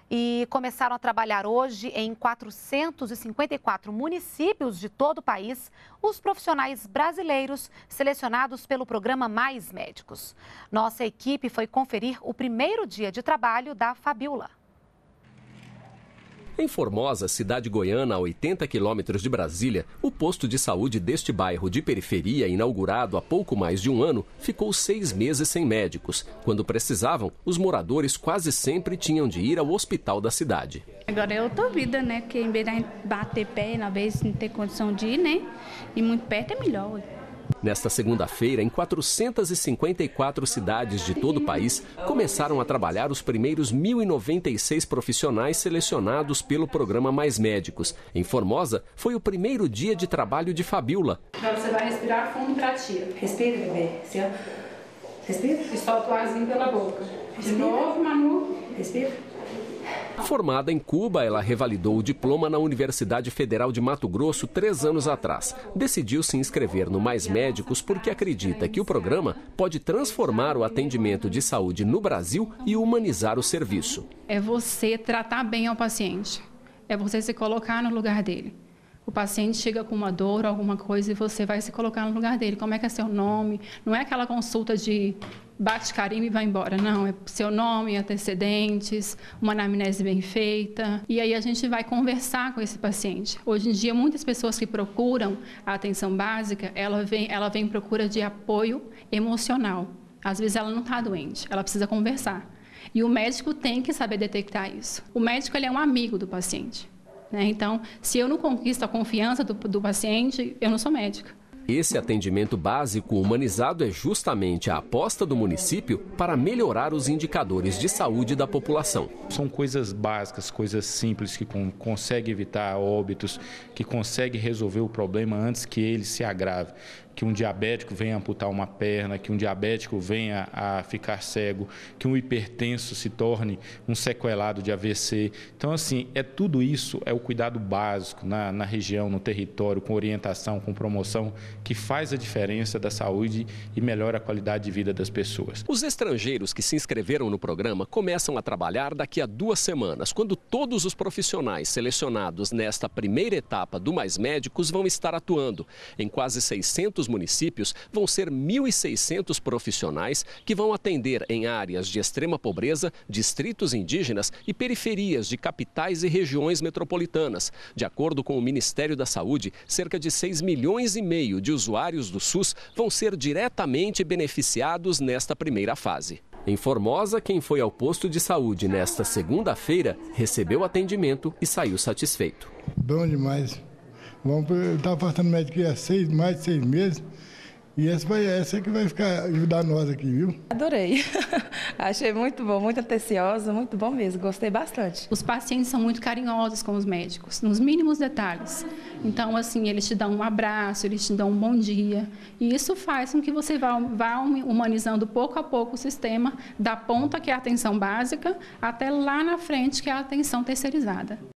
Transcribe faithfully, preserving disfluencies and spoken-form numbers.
E começaram a trabalhar hoje em quatrocentos e cinquenta e quatro municípios de todo o país os profissionais brasileiros selecionados pelo programa Mais Médicos. Nossa equipe foi conferir o primeiro dia de trabalho da Fabiola. Em Formosa, cidade goiana a oitenta quilômetros de Brasília, o posto de saúde deste bairro de periferia, inaugurado há pouco mais de um ano, ficou seis meses sem médicos. Quando precisavam, os moradores quase sempre tinham de ir ao hospital da cidade. Agora é outra vida, né? Porque em vez de bater pé, na vez não ter condição de ir, né? E muito perto é melhor. Nesta segunda-feira, em quatrocentas e cinquenta e quatro cidades de todo o país, começaram a trabalhar os primeiros mil e noventa e seis profissionais selecionados pelo programa Mais Médicos. Em Formosa, foi o primeiro dia de trabalho de Fabiola. Agora você vai respirar fundo pra tia. Respira, bebê. Respira. E solta o arzinho pela boca. De novo, Manu. Respira. Formada em Cuba, ela revalidou o diploma na Universidade Federal de Mato Grosso três anos atrás. Decidiu se inscrever no Mais Médicos porque acredita que o programa pode transformar o atendimento de saúde no Brasil e humanizar o serviço. É você tratar bem ao paciente, é você se colocar no lugar dele. O paciente chega com uma dor, alguma coisa, e você vai se colocar no lugar dele. Como é que é seu nome? Não é aquela consulta de bate carimbo e vai embora. Não, é seu nome, antecedentes, uma anamnese bem feita. E aí a gente vai conversar com esse paciente. Hoje em dia, muitas pessoas que procuram a atenção básica, ela vem, ela vem em procura de apoio emocional. Às vezes ela não está doente, ela precisa conversar. E o médico tem que saber detectar isso. O médico ele é um amigo do paciente. Então, se eu não conquisto a confiança do, do paciente, eu não sou médica. Esse atendimento básico humanizado é justamente a aposta do município para melhorar os indicadores de saúde da população. São coisas básicas, coisas simples que con- conseguem evitar óbitos, que conseguem resolver o problema antes que ele se agrave. Que um diabético venha amputar uma perna, que um diabético venha a ficar cego, que um hipertenso se torne um sequelado de A V C. Então, assim, é tudo isso, é o cuidado básico na, na região, no território, com orientação, com promoção, que faz a diferença da saúde e melhora a qualidade de vida das pessoas. Os estrangeiros que se inscreveram no programa começam a trabalhar daqui a duas semanas, quando todos os profissionais selecionados nesta primeira etapa do Mais Médicos vão estar atuando. Em quase seiscentos municípios, vão ser mil e seiscentos profissionais que vão atender em áreas de extrema pobreza, distritos indígenas e periferias de capitais e regiões metropolitanas. De acordo com o Ministério da Saúde, cerca de seis milhões e meio de usuários do SUS vão ser diretamente beneficiados nesta primeira fase. Em Formosa, quem foi ao posto de saúde nesta segunda-feira recebeu atendimento e saiu satisfeito. Bom demais. Vamos, eu estava passando médico há seis, mais de seis meses e essa, vai, essa que vai ficar, ajudar nós aqui, viu? Adorei. Achei muito bom, muito atenciosa, muito bom mesmo. Gostei bastante. Os pacientes são muito carinhosos com os médicos, nos mínimos detalhes. Então, assim, eles te dão um abraço, eles te dão um bom dia. E isso faz com que você vá, vá humanizando pouco a pouco o sistema, da ponta, que é a atenção básica, até lá na frente, que é a atenção terceirizada.